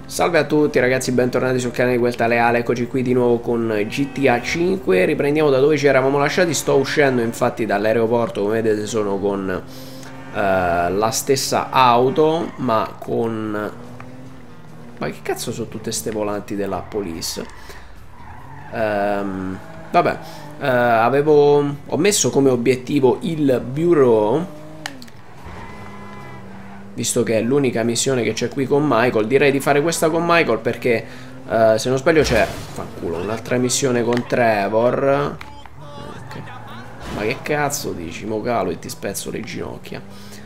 Salve a tutti ragazzi, bentornati sul canale di Guelta Leale, eccoci qui di nuovo con GTA 5, riprendiamo da dove ci eravamo lasciati, sto uscendo infatti dall'aeroporto, come vedete sono con la stessa auto, ma con... Ma che cazzo sono tutte ste volanti della police? Vabbè, ho messo come obiettivo il bureau, visto che è l'unica missione che c'è qui con Michael. Direi di fare questa con Michael perché se non sbaglio c'è, fanculo, un'altra missione con Trevor. Okay. Ma che cazzo dici? Mo calo e ti spezzo le ginocchia.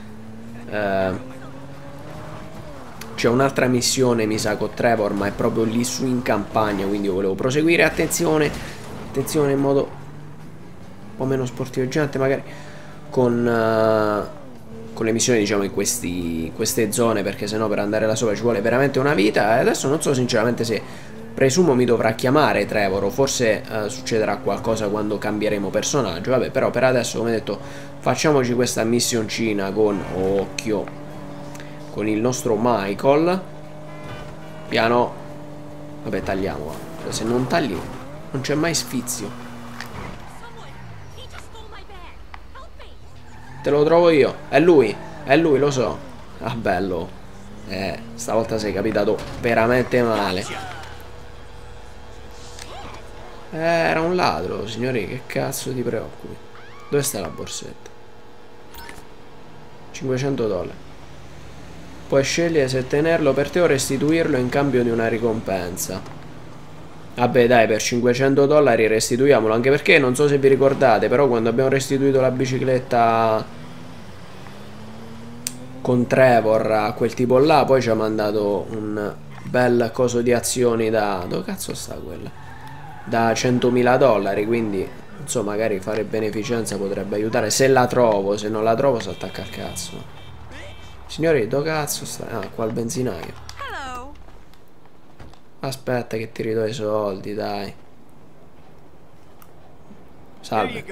C'è un'altra missione mi sa con Trevor, ma è proprio lì su in campagna, quindi io volevo proseguire. Attenzione, attenzione, in modo un po' meno sportiveggiante magari, con le missioni diciamo in queste zone, perché sennò per andare là sopra ci vuole veramente una vita. E adesso non so sinceramente se, presumo mi dovrà chiamare Trevor o forse succederà qualcosa quando cambieremo personaggio. Vabbè, però per adesso, come detto, facciamoci questa missioncina con occhio, con il nostro Michael. Piano. Vabbè, tagliamo, cioè, se non tagli non c'è mai sfizio. Te lo trovo io. È lui, lo so. Ah, bello. Stavolta sei capitato veramente male. Era un ladro, signori, che cazzo ti preoccupi? Dove sta la borsetta? $500. Puoi scegliere se tenerlo per te o restituirlo in cambio di una ricompensa. Vabbè dai, per $500 restituiamolo, anche perché non so se vi ricordate, però quando abbiamo restituito la bicicletta con Trevor a quel tipo là, poi ci ha mandato un bel coso di azioni da... Dove cazzo sta quella? Da $100.000, quindi insomma magari fare beneficenza potrebbe aiutare, se la trovo. Se non la trovo si attacca al cazzo. Signori, dove cazzo sta? Ah, qua al benzinaio. Aspetta che ti ridò i soldi, dai. Salve.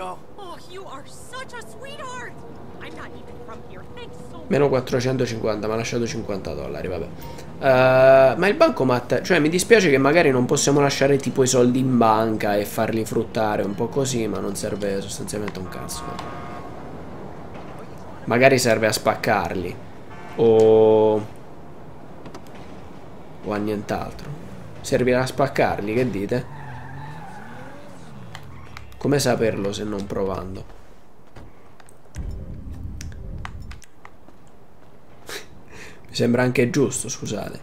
Meno 450, mi ha lasciato $50, vabbè. Ma il bancomat, cioè mi dispiace che magari non possiamo lasciare tipo i soldi in banca e farli fruttare un po' così, ma non serve sostanzialmente un cazzo. Magari serve a spaccarli o a nient'altro. Servirà a spaccarli, che dite? Come saperlo se non provando? Mi sembra anche giusto, scusate.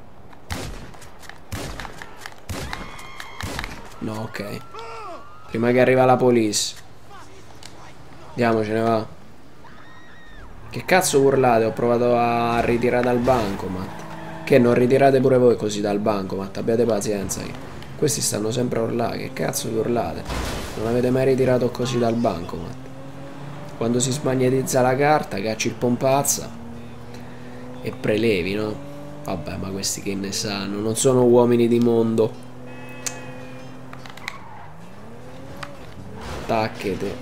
No, ok. Prima che arriva la police. Andiamocene, va. Che cazzo urlate? Ho provato a ritirare dal bancomat. Che non ritirate pure voi così dal bancomat? Abbiate pazienza. Questi stanno sempre a urlare. Che cazzo vi urlate? Non avete mai ritirato così dal bancomat? Quando si smagnetizza la carta, cacci il pompazza e prelevi, no? Vabbè, ma questi che ne sanno? Non sono uomini di mondo. Tacchete.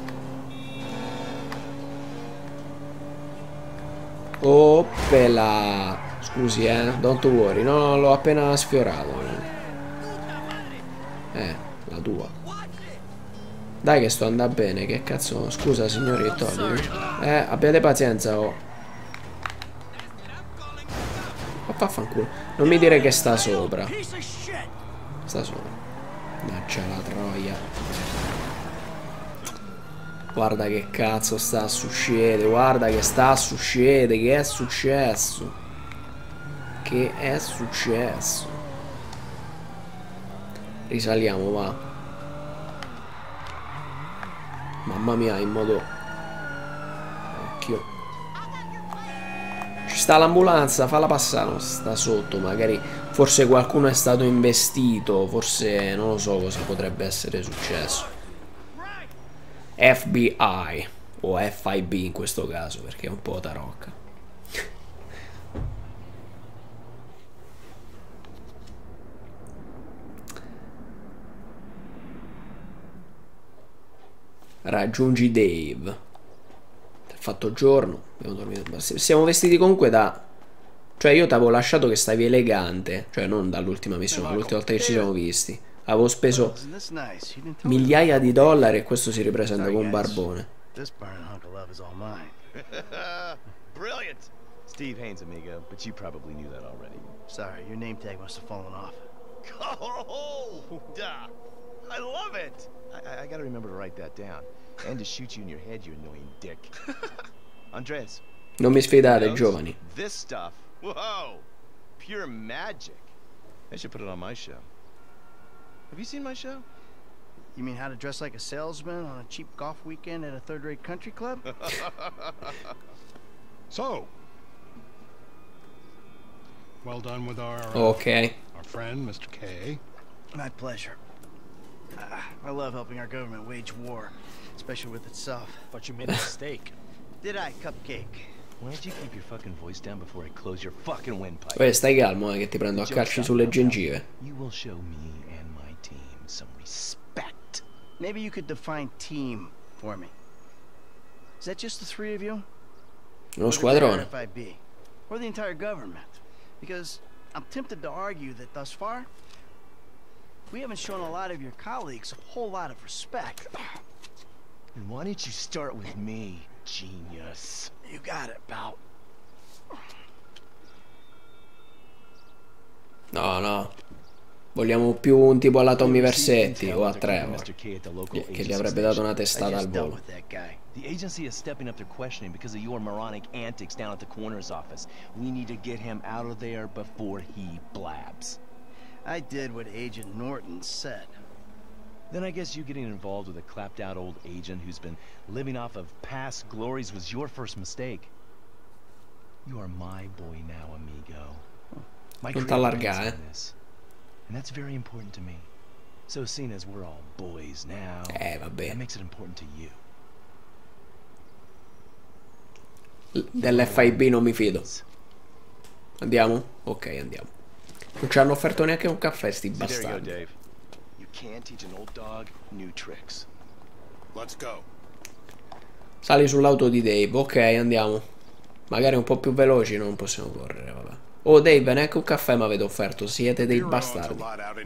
Oppela. Scusi, don't worry. No, l'ho appena sfiorato. La tua. Dai che sto andando bene. Che cazzo. Scusa signori, togli. Abbiate pazienza, oh. Vaffanculo. Non mi dire che sta sopra. Sta sopra. Mannaggia la troia. Guarda che cazzo sta succedendo. Guarda che sta succedendo. Che è successo? Che è successo? Risaliamo, va. Mamma mia, in modo... Occhio. Ci sta l'ambulanza, falla passare. Sta sotto, magari... Forse qualcuno è stato investito. Forse, non lo so cosa potrebbe essere successo. FBI. O FIB in questo caso, perché è un po' tarocca. Raggiungi Dave. È fatto giorno. Abbiamo dormito. Siamo vestiti comunque da Cioè io ti avevo lasciato che stavi elegante. Cioè non dall'ultima missione, l'ultima volta che ci siamo visti. Avevo speso migliaia di dollari e questo si ripresenta con un barbone. Brilliant. Steve Haynes, amigo, but you probably knew that already. Sorry, your name tag must have fallen off. Oh, duh. I love it. I gotta remember to write that down. And to shoot you in your head, you annoying dick. Andres. Non mi sfidate, giovani. This stuff. Whoa. Pure magic. I should put it on my show. Have you seen my show? You mean how to dress like a salesman on a cheap golf weekend at a third-rate country club? So, well done with our friend, Mr. K. My pleasure. I love helping our government wage war, especially with itself. But you made a mistake. Did I, Cupcake? Why don't you keep your fucking voice down before I close your fucking windpipe? Stai calmo, che ti prendo a calci sulle gengive. You will show me and my team some respect. Maybe you could define team for me. Is that just the three of you? Uno squadrone. FIB, or the entire government? Because I'm tempted to argue that thus far, we haven't shown a lot of your colleagues a whole lot of respect. And why don't you start with me, genius? You got it, pal. No. Vogliamo più un tipo alla Tommy Versetti o a Trevor, che gli avrebbe dato una testata al volo. The agency is stepping up their questioning because of your moronic antics down at the coroner's office. We need to get him out of there before he blabs. I did what Agent Norton said. Then I guess you getting involved with a clapped-out old agent who's been living off of past glories was your first mistake. You are my boy now, amigo. My t'allargare. And that's very important to me. So seeing as we're all boys now, vabbè. that makes it important to you. Dell'FIB non mi fido. Andiamo? Ok, andiamo. Non ci hanno offerto neanche un caffè sti bastardi. You can't teach an old dog new tricks. Let's go. Sali sull'auto di Dave. Ok, andiamo. Magari un po' più veloci, non possiamo correre, vabbè. Oh Dave, neanche un caffè mi avete offerto. Siete dei bastardi.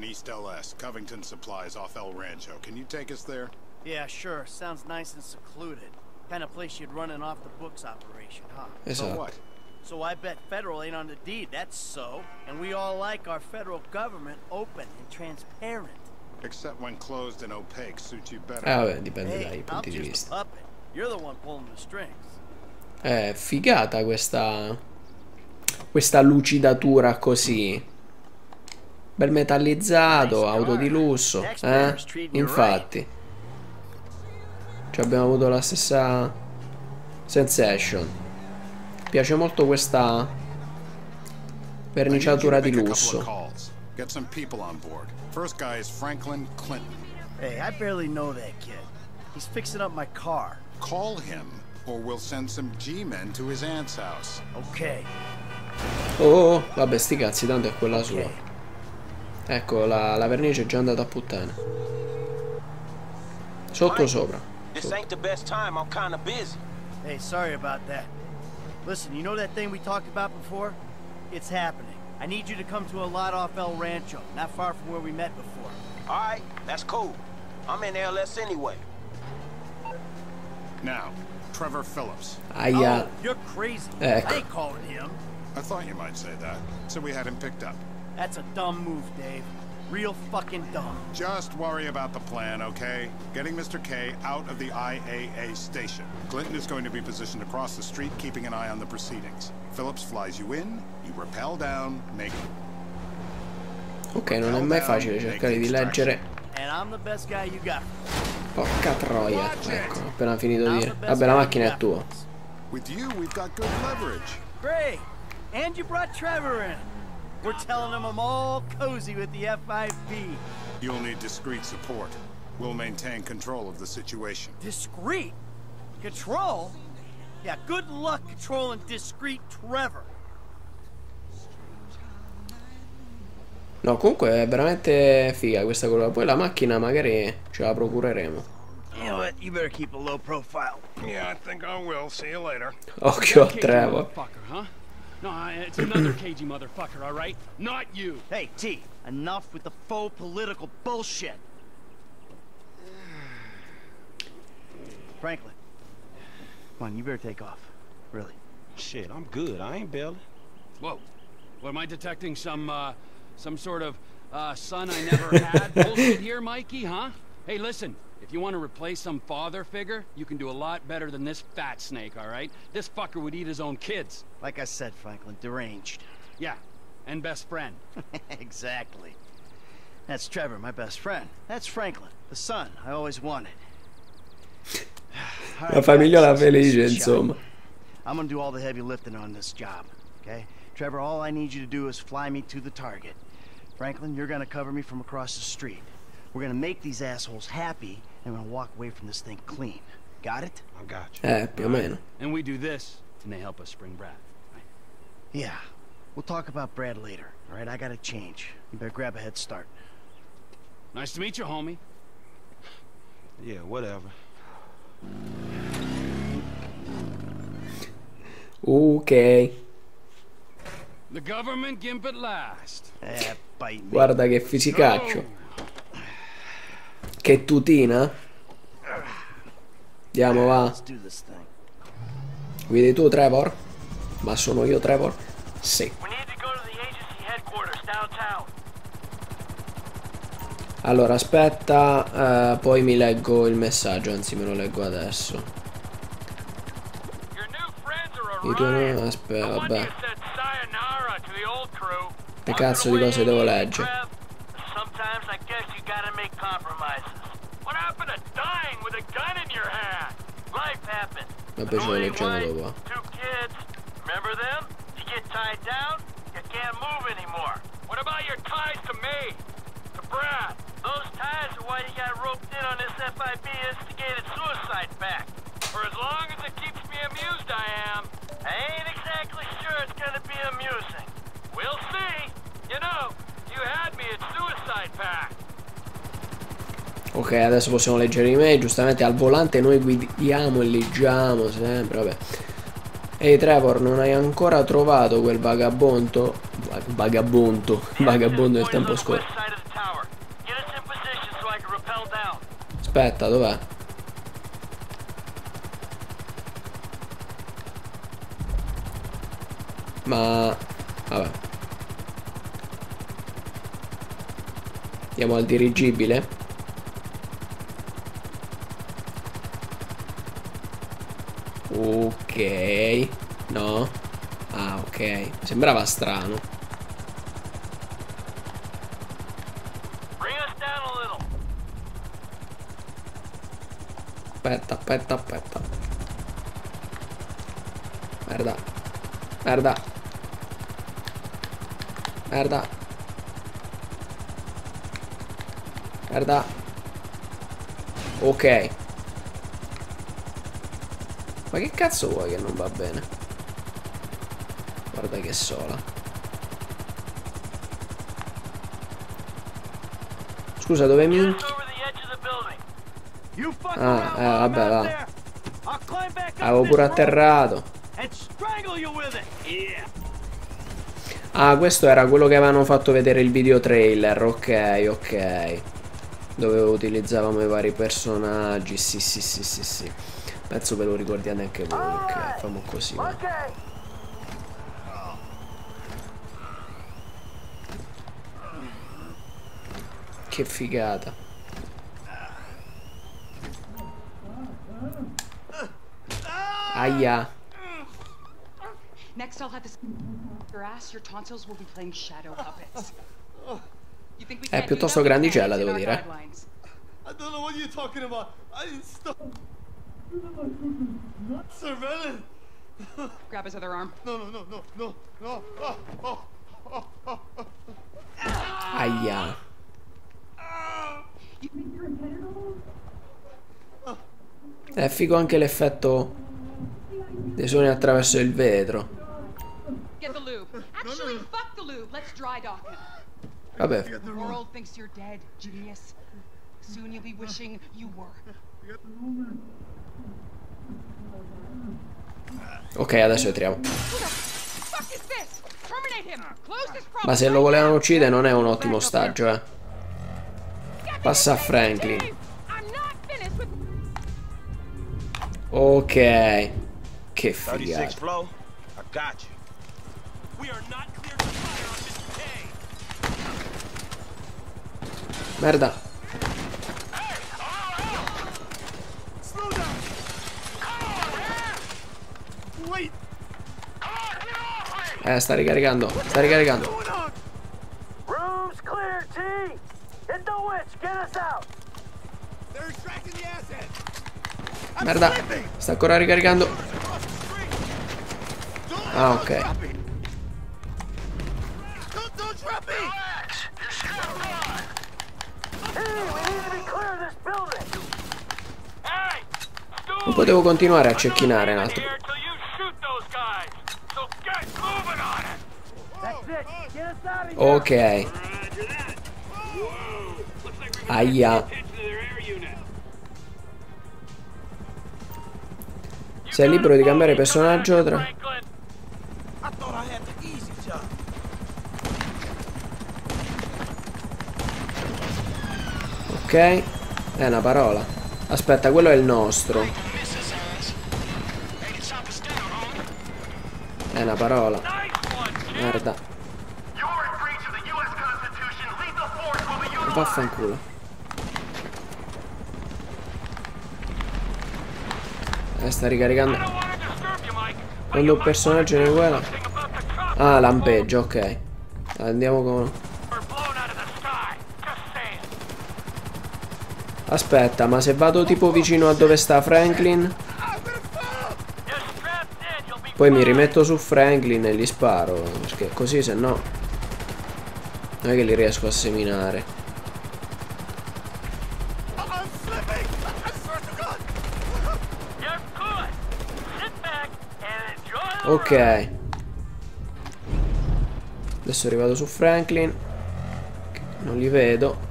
Yeah, sure. Sounds nice and secluded. Kind of place you'd run an off-the-books operation, huh? Esatto. So I bet federal ain't on the deed, that's so. And we all like our federal government open and transparent. Except when closed and opaque suits you better. Vabbè, dipende dai punti di vista. You're the one pulling the strings. Figata questa lucidatura così. Bel metallizzato, auto di lusso, Infatti. Cioè abbiamo avuto la stessa sensation. Piace molto questa verniciatura di lusso. Get some people on board. First guy is Franklin Clinton. Hey, I barely know that kid. He's fixing up my car. Call him, or we'll send some G-men to his aunt's house. Okay. Oh, vabbè, sti cazzi, tanto è quella sua. Ecco, la vernice è già andata a puttana. Sotto sopra. This ain't the best time. I'm kind of busy. Hey, sorry about that. Listen, you know that thing we talked about before? It's happening. I need you to come to a lot off El Rancho, not far from where we met before. All right, that's cool. I'm in LS anyway. Now, Trevor Phillips. Aia. Oh, you're crazy. Ecco. I ain't calling him. I thought you might say that, so we had him picked up. That's a dumb move, Dave. Real fucking dumb. Just worry about the plan, okay? Getting Mr. K out of the IAA station. Clinton is going to be positioned across the street, keeping an eye on the proceedings. Phillips flies you in, you rappel down, make... Ok, non è mai facile cercare di leggere. And I'm the best guy you got. Porca troia. Ecco, ho appena finito di dire. Vabbè, la macchina è tua. With you, we've got good leverage. Great. And you brought Trevor in. We're telling him I'm all cozy with the FIB. You'll need discreet support. We'll maintain control of the situation. Discreet? Control? Yeah, good luck controlling discreet Trevor. No, comunque è veramente figa questa cosa. Poi la macchina magari ce la procureremo. You know what? You better keep a low profile. Yeah, I think I will. See you later. Occhio a Trevor. No, it's another cagey motherfucker, all right? Not you. Hey, T, enough with the faux political bullshit. Franklin, come on, you better take off. Really. Shit, I'm good. I ain't bailing. Whoa. What, am I detecting some sort of, son I never had bullshit here, Mikey, huh? Hey, listen, if you want to replace some father figure, you can do a lot better than this fat snake, all right? This fucker would eat his own kids. Like I said, Franklin, deranged. Yeah, and best friend. Exactly. That's Trevor, my best friend. That's Franklin, the son I always wanted. La famigliola felice, insomma. I'm gonna do all the heavy lifting on this job, okay? Trevor, all I need you to do is fly me to the target. Franklin, you're gonna cover me from across the street. We're gonna make these assholes happy, and we're gonna walk away from this thing clean. Got it? I got you. Più o meno. And we do this, and they help us spring Brad. Right? Yeah. We'll talk about Brad later, all right? I gotta change. You better grab a head start. Nice to meet you, homie. Yeah, whatever. Ok. The government gimp at last. Bite me. Guarda che fisicaccio. Che tutina. Andiamo, va. Let's do this thing. Guidi tu, Trevor? Ma sono io, Trevor? Sì. We need to go to the agency headquarters downtown. Allora, aspetta, poi mi leggo il messaggio, anzi me lo leggo adesso. Your new friends are I tuoi arriving. no, aspetta, The one vabbè. you said sayonara to the old crew. Che cazzo di cose devo leggere? Sometimes I guess you gotta make compromises. What happened to dying with a gun in your hand? Life happened. Vabbè, ce lo leggiamo dopo. 2 kids. Remember them? You get tied down, you can't move anymore. What about your ties to me? To Brad? Those ties are why you got roped in on this FIB instigated suicide pact. For as long as it keeps me amused, I am. I ain't exactly sure it's gonna be amusing. We'll see. You know, you had me at suicide pact. Ok, adesso possiamo leggere i mail. Giustamente al volante noi guidiamo e leggiamo sempre, vabbè. Ehi Trevor, non hai ancora trovato quel vagabondo del tempo scorso. Aspetta, dov'è? Ma... vabbè. Andiamo al dirigibile. Ok. No. Ah, ok. Mi sembrava strano. Aspetta, aspetta, aspetta. Merda. Merda. Merda. Merda. Ok. Ma che cazzo vuoi che non va bene? Guarda che sola. Scusa, dove mi... vabbè, va. Avevo pure atterrato. Ah, questo era quello che avevano fatto vedere il video trailer. Ok, ok. Dove utilizzavamo i vari personaggi. Sì, sì, sì, sì, sì. Penso ve lo ricordiate anche voi. Ok, famo così. Va. Che figata. Aia. Next I'll have this your ass, your tonsils will be playing shadow puppets. You think we È piuttosto grandicella, devo dire. I don't know what you're talking about. I stop. Surveillance. Grab his other arm. No, no, no, no, no, no. Aia. È figo anche l'effetto dei suoni attraverso il vetro. Get the lube. Actually, fuck the lube. Let's dry dock him. Vabbè. The world thinks you're dead, genius. Soon you'll be wishing you were. Ok, adesso entriamo. Ma se lo volevano uccidere non è un ottimo ostaggio, eh. Passa a Franklin. Ok. Che figata. Merda. Sta ricaricando. Sta ricaricando. Room's clear, T. Hit the witch. Get us out. They're extracting the asset. Merda. Sta ancora ricaricando. Ah, ok. Don't drop me. Hey, we need to be clear of this building. Hey, Non potevo continuare a cecchinare un altro. Ok. Aia. Sei libero di cambiare personaggio tra... Ok. È una parola. Aspetta, quello è il nostro. È una parola. Merda. Vaffanculo. Sta ricaricando. Quando un personaggio ne vuole. Ah, lampeggio, ok. Andiamo con... Aspetta, ma se vado tipo vicino a dove sta Franklin, poi mi rimetto su Franklin e gli sparo, perché così se no non è che li riesco a seminare. Ok. Adesso è arrivato su Franklin. Non li vedo.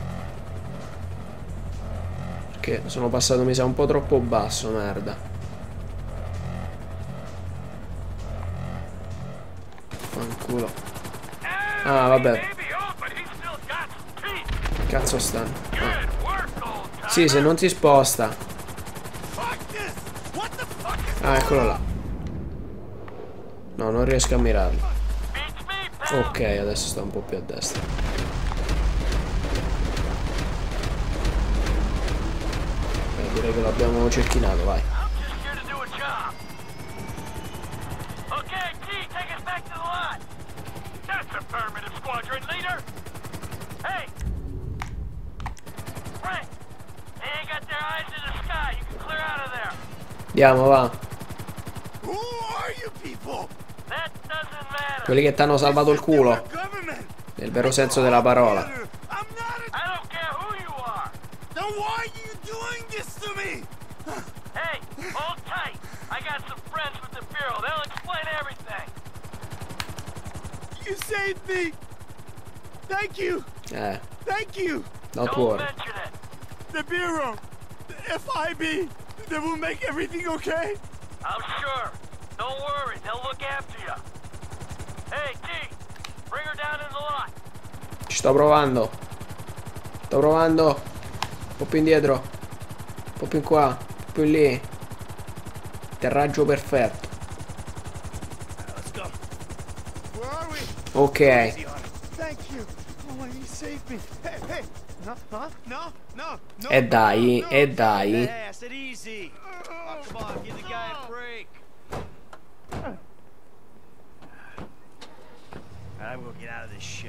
Perché sono passato, mi sa, un po' troppo basso, merda. Fanculo. Ah, vabbè. Cazzo stanno. Ah. Sì, se non si sposta. Ah, eccolo là. No, non riesco a mirarlo. Ok, adesso sta un po' più a destra. Direi che l'abbiamo cecchinato, vai. Andiamo, va. Quelli che ti hanno salvato il culo, nel vero senso della parola. Hey, hold tight. I got some friends with the Bureau. They'll explain everything. You saved me. Thank you. Thank you. Don't worry. Mention it. The Bureau, the FIB, they will make everything okay. I'm sure. Don't worry. They'll look after you. Hey, T, bring her down in the lot. Ci sto provando. Sto provando. Un po' più indietro. Un po' più in qua. Un po' più lì. Atterraggio perfetto. Ok. E dai, e dai. I'm gonna get out of this shit.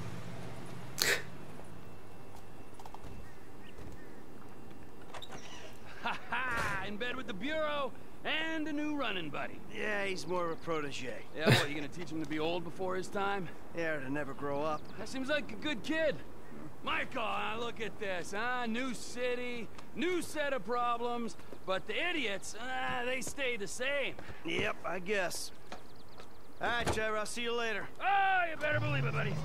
In bed with the Bureau and a new running buddy. Yeah, he's more of a protege. Yeah, what, you gonna teach him to be old before his time? Yeah, to never grow up. That seems like a good kid. Michael, look at this, huh? New city, new set of problems, but the idiots, they stay the same. Yep, I guess. All right, Trevor, I'll see you later. Oh, you better believe it, buddy.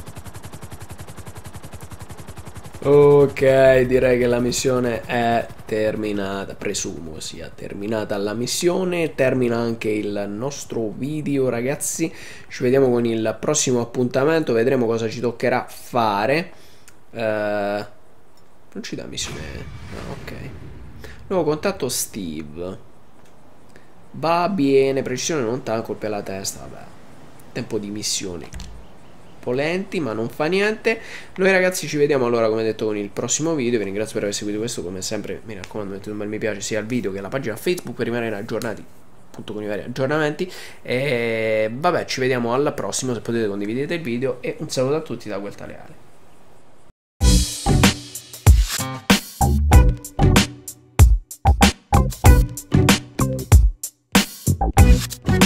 Ok, direi che la missione è terminata, presumo sia terminata la missione, termina anche il nostro video, ragazzi. Ci vediamo con il prossimo appuntamento, vedremo cosa ci toccherà fare. Non ci dà missione, no, ok. Nuovo contatto Steve. Va bene, precisione non colpi alla testa, vabbè. Tempo di missioni lenti, ma non fa niente. Noi ragazzi ci vediamo allora, come detto, con il prossimo video. Vi ringrazio per aver seguito questo, come sempre mi raccomando mettete un bel mi piace sia al video che alla pagina Facebook per rimanere aggiornati appunto con i vari aggiornamenti. E vabbè, ci vediamo alla prossima, se potete condividete il video e un saluto a tutti da Guelta Leale.